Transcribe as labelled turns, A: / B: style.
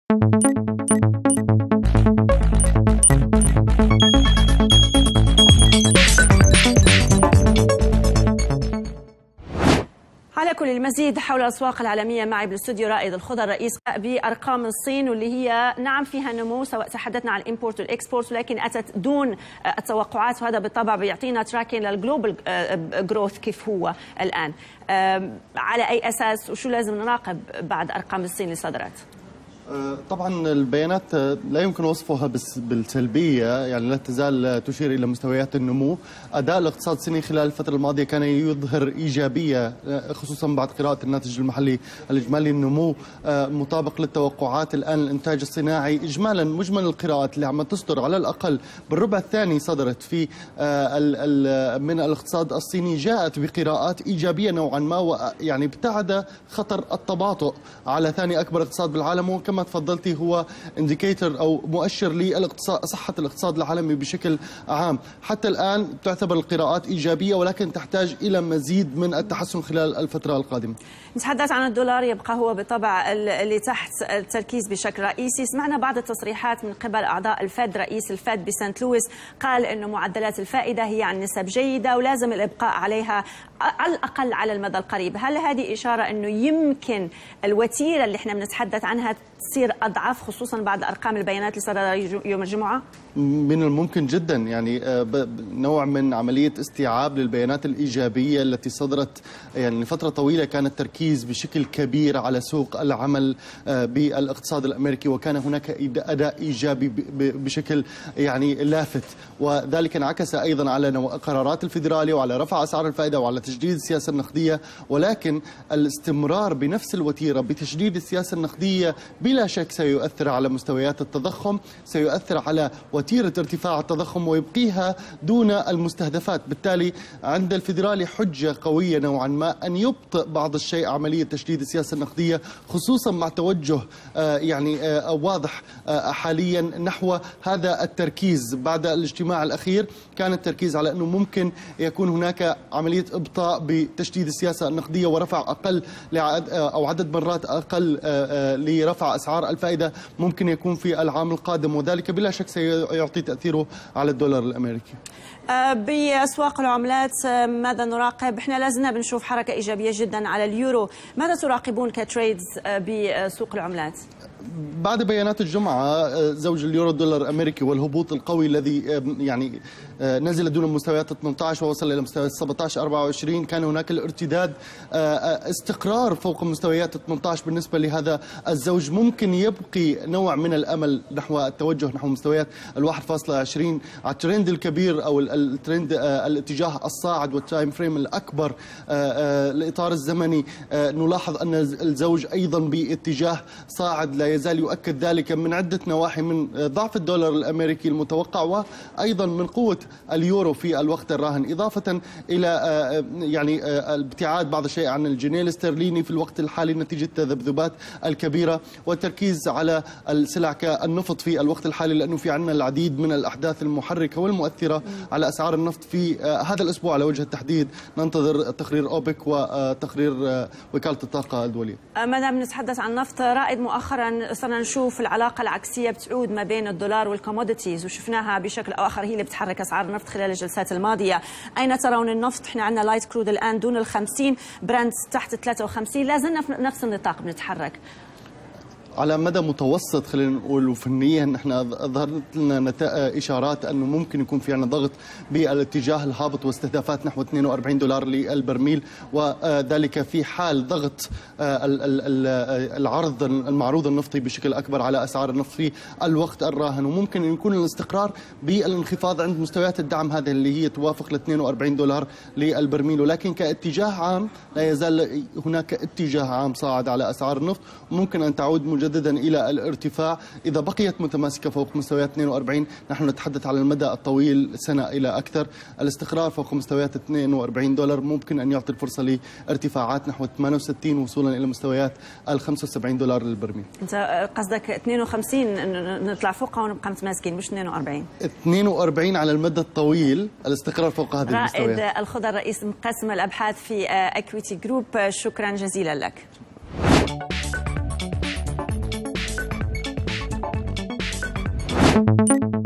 A: على كل المزيد حول الأسواق العالمية معي بالاستوديو رائد الخضر رئيس بأرقام الصين، واللي هي نعم فيها نمو، سواء تحدثنا عن الإمبورت والإكسبورت، ولكن أتت دون التوقعات، وهذا بالطبع بيعطينا تراكين للجلوبال جروث كيف هو الآن. على أي أساس وشو لازم نراقب بعد أرقام الصين اللي صدرت؟
B: طبعا البيانات لا يمكن وصفها بالسلبية، يعني لا تزال تشير إلى مستويات النمو. أداء الاقتصاد الصيني خلال الفترة الماضية كان يظهر إيجابية، خصوصا بعد قراءة الناتج المحلي الإجمالي. النمو مطابق للتوقعات. الآن الإنتاج الصناعي إجمالا مجمل القراءات اللي عم تصدر على الأقل بالربع الثاني صدرت في من الاقتصاد الصيني جاءت بقراءات إيجابية نوعا ما، يعني ابتعد خطر التباطؤ على ثاني أكبر اقتصاد بالعالم، وكما تفضلتي هو انديكيتور او مؤشر للاقتصاد، صحه الاقتصاد العالمي بشكل عام. حتى الان تعتبر القراءات ايجابيه، ولكن تحتاج الى مزيد من التحسن خلال الفتره القادمه.
A: نتحدث عن الدولار، يبقى هو بالطبع اللي تحت التركيز بشكل رئيسي. سمعنا بعض التصريحات من قبل اعضاء الفد. رئيس الفد بسانت لويس قال انه معدلات الفائده هي عن نسب جيده ولازم الابقاء عليها على الاقل على المدى القريب. هل هذه اشاره انه يمكن الوتيره اللي احنا بنتحدث عنها تصير أضعف، خصوصا بعد أرقام البيانات اللي صدرت يوم الجمعة؟
B: من الممكن جدا، يعني نوع من عملية استيعاب للبيانات الإيجابية التي صدرت. يعني لفترة طويلة كان التركيز بشكل كبير على سوق العمل بالاقتصاد الأمريكي، وكان هناك أداء إيجابي بشكل يعني لافت، وذلك انعكس أيضا على قرارات الفيدرالية وعلى رفع أسعار الفائدة وعلى تجديد السياسة النقدية. ولكن الاستمرار بنفس الوتيرة بتجديد السياسة النقدية بلا شك سيؤثر على مستويات التضخم، سيؤثر على وتيرة ارتفاع التضخم ويبقيها دون المستهدفات. بالتالي عند الفيدرالي حجة قوية نوعا ما أن يبطئ بعض الشيء عملية تشديد السياسة النقدية، خصوصا مع توجه يعني واضح حاليا نحو هذا التركيز. بعد الاجتماع الأخير كان التركيز على أنه ممكن يكون هناك عملية إبطاء بتشديد السياسة النقدية ورفع أقل أو عدد مرات أقل لرفع أسعار الفائدة ممكن يكون في العام القادم، وذلك بلا شك سيعطي تأثيره على الدولار الأمريكي.
A: بأسواق العملات ماذا نراقب؟ احنا لازلنا بنشوف حركة إيجابية جدا على اليورو، ماذا تراقبون كتريدز بسوق العملات؟
B: بعد بيانات الجمعة زوج اليورو الدولار الأمريكي والهبوط القوي الذي يعني نزل دون مستويات 18 ووصل إلى مستويات 17.24، كان هناك الارتداد استقرار فوق مستويات 18 بالنسبة لهذا الزوج. ممكن يبقي نوع من الأمل نحو التوجه نحو مستويات 1.20 على الترند الكبير أو الترند الاتجاه الصاعد والتايم فريم الأكبر. الإطار الزمني نلاحظ أن الزوج أيضا باتجاه صاعد لا يزال يؤكد ذلك من عدة نواحي، من ضعف الدولار الأمريكي المتوقع وأيضا من قوة اليورو في الوقت الراهن، إضافة إلى يعني الابتعاد بعض الشيء عن الجنيه الاسترليني في الوقت الحالي نتيجة التذبذبات الكبيرة، والتركيز على السلع كالنفط في الوقت الحالي، لأنه في عندنا العديد من الأحداث المحركة والمؤثرة على أسعار النفط في هذا الأسبوع. على وجه التحديد ننتظر تقرير أوبك وتقرير وكالة الطاقة الدولية.
A: ما دام نتحدث عن النفط رائد، مؤخرا صرنا نشوف العلاقة العكسية بتعود ما بين الدولار والكوموديتيز، وشفناها بشكل أو آخر هي اللي بتحرك أسعار النفط خلال الجلسات الماضية. أين ترون النفط؟ احنا عندنا لايت كرود الآن دون ال50، برنت تحت 53، لازلنا في نفس النطاق بنتحرك.
B: على مدى متوسط خلينا نقول وفنيا احنا ظهرت لنا اشارات انه ممكن يكون في عندنا ضغط بالاتجاه الهابط واستهدافات نحو 42 دولار للبرميل، وذلك في حال ضغط العرض المعروض النفطي بشكل اكبر على اسعار النفط في الوقت الراهن، وممكن يكون الاستقرار بالانخفاض عند مستويات الدعم هذه اللي هي توافق ل 42 دولار للبرميل. ولكن كاتجاه عام لا يزال هناك اتجاه عام صاعد على اسعار النفط، وممكن ان تعود مجددا إلى الارتفاع إذا بقيت متماسكة فوق مستويات 42. نحن نتحدث على المدى الطويل سنة إلى أكثر. الاستقرار فوق مستويات 42 دولار ممكن أن يعطي الفرصة لارتفاعات نحو 68 وصولا إلى مستويات ال 75 دولار للبرميل.
A: أنت قصدك 52 نطلع فوقها ونبقى متماسكين، مش 42؟
B: 42 على المدى الطويل الاستقرار فوق هذه المستويات.
A: رائد الخضر رئيس قسم الأبحاث في اكويتي جروب، شكرا جزيلا لك.
C: السلامة.